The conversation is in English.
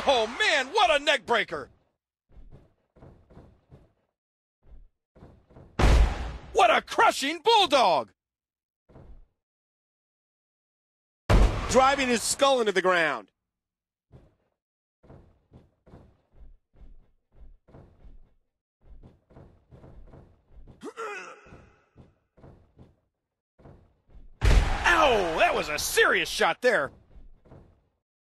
Oh, man, what a neck breaker! What a crushing bulldog! Driving his skull into the ground. Ow! That was a serious shot there.